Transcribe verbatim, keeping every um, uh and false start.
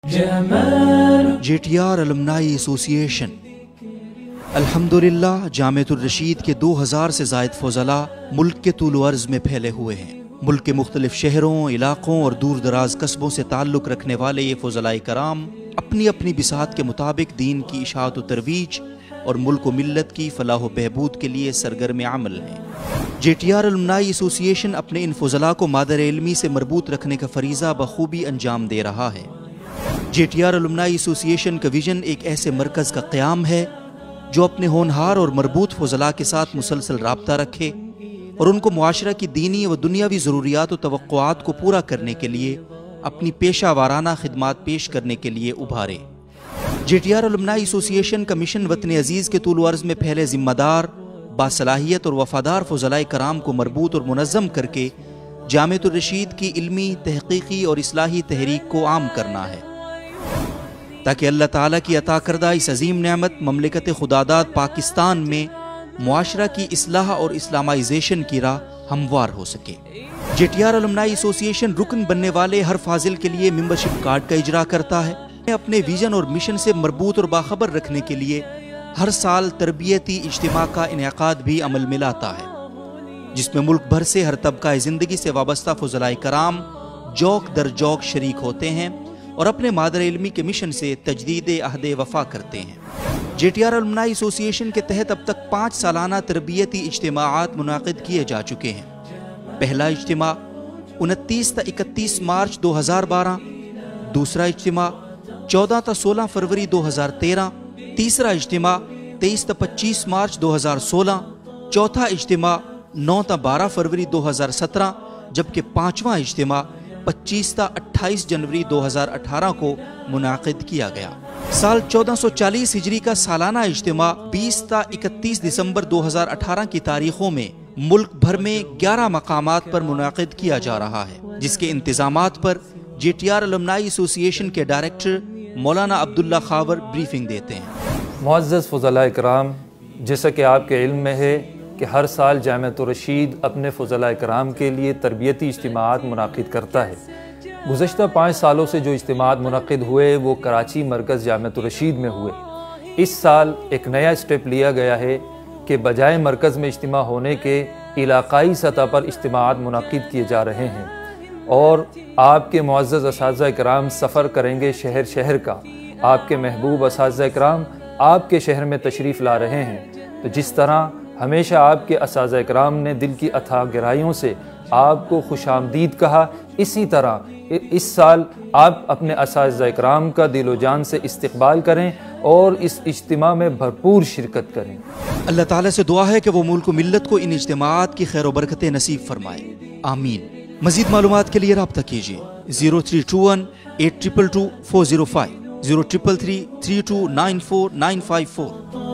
J T R الومنائی ایسوسی ایشن۔ الحمدللہ جامعۃ الرشید کے دو ہزار سے زائد فضلاء ملک کے طول و عرض میں پھیلے ہوئے ہیں۔ ملک کے مختلف شہروں، علاقوں اور دور دراز قصبوں سے تعلق رکھنے والے یہ فضلاء کرام اپنی اپنی بساط کے مطابق دین کی اشاعت و ترویج اور ملک و ملت کی فلاح و بہبود کے لیے سرگرم عمل ہیں۔ جے ٹی آر الومنائی ایسوسی ایشن اپنے ان فضلاء کو مادر علمی سے مربوط رکھنے کا فریضہ بخوبی انجام دے رہا ہے۔ جے ٹی آر الومنائی ایسوسی ایشن کا ویژن ایک ایسے مرکز کا قیام ہے جو اپنے ہونہار اور مربوط فضلاء کے ساتھ مسلسل رابطہ رکھے اور ان کو معاشرہ کی دینی و دنیاوی ضروریات و توقعات کو پورا کرنے کے لیے اپنی پیشہ وارانہ خدمات پیش کرنے کے لیے ابھارے۔ جے ٹی آر الومنائی ایسوسی ایشن کا مشن وطن عزیز کے طول و عرض میں پھیلے ذمہ دار، باصلاحیت اور وفادار فضلاء کرام کو مربوط اور منظم کر کے جامعۃ الرشید کی علمی، تحقیقی اور اصلاحی تحریک کو عام کرنا ہے، تاکہ اللہ تعالیٰ کی عطا کردہ اس عظیم نعمت مملکت خداداد پاکستان میں معاشرہ کی اصلاح اور اسلامائزیشن کی راہ ہموار ہو سکے۔ جے ٹی آر الومنائی ایسوسی ایشن رکن بننے والے ہر فاضل کے لیے ممبرشپ کارڈ کا اجرا کرتا ہے۔ اپنے ویژن اور مشن سے مربوط اور باخبر رکھنے کے لیے ہر سال تربیتی اجتماع کا انعقاد بھی عمل میں لاتا ہے، جس میں ملک بھر سے ہر طبقہ زندگی سے وابستہ فضلاء کرام جوک در جوک شریک ہوتے ہیں اور اپنے مادر علمی کے مشن سے تجدید عہد وفا کرتے ہیں۔ جے ٹی آر الومنائی ایسوسی ایشن کے تحت اب تک پانچ سالانہ تربیتی اجتماعات منعقد کیے جا چکے ہیں۔ پہلا اجتماع انتیس تا اکتیس مارچ دو ہزار بارہ، دوسرا اجتماع چودہ تا سولہ فروری دو ہزار تیرہ، تیسرا اجتماع تیئیس تا پچیس مارچ دو ہزار سولہ، چوتھا اجتماع نو تا بارہ فروری دو ہزار سترہ، جبکہ پانچواں اجتماع پچیس تا اٹھائیس جنوری دو ہزار اٹھارہ کو منعقد کیا گیا۔ سال چودہ سو چالیس ہجری کا سالانہ اجتماع بیس تا اکتیس دسمبر دو ہزار اٹھارہ کی تاریخوں میں ملک بھر میں گیارہ مقامات پر منعقد کیا جا رہا ہے، جس کے انتظامات پر جے ٹی آر الومنائی ایسوسی ایشن کے ڈائریکٹر مولانا عبداللہ خاور بریفنگ دیتے ہیں۔ معزز فضلاء کرام، جیسا کہ آپ کے علم میں ہے کہ ہر سال جامعۃ الرشید اپنے فضلاء کرام کے لیے تربیتی اجتماعات منعقد کرتا ہے۔ گزشتہ پانچ سالوں سے جو اجتماعات منعقد ہوئے وہ کراچی مرکز جامعۃ الرشید میں ہوئے۔ اس سال ایک نیا اسٹیپ لیا گیا ہے کہ بجائے مرکز میں اجتماع ہونے کے علاقائی سطح پر اجتماعات منعقد کیے جا رہے ہیں، اور آپ کے معزز اساتذہ کرام سفر کریں گے شہر شہر کا۔ آپ کے محبوب اساتذہ کرام آپ کے شہر میں تشریف لا رہے ہیں، تو جس طرح ہمیشہ آپ کے اساتذہ کرام نے دل کی اتھاہ گہرائیوں سے آپ کو خوش آمدید کہا، اسی طرح اس سال آپ اپنے اساتذہ کرام کا دل و جان سے استقبال کریں اور اس اجتماع میں بھرپور شرکت کریں۔ اللہ تعالیٰ سے دعا ہے کہ وہ ملک و ملت کو ان اجتماعات کی خیر و برکتیں نصیب فرمائے، آمین۔ مزید معلومات کے لیے رابطہ کیجیے zero three two one eight triple two four zero five, zero triple three three two nine four nine five four.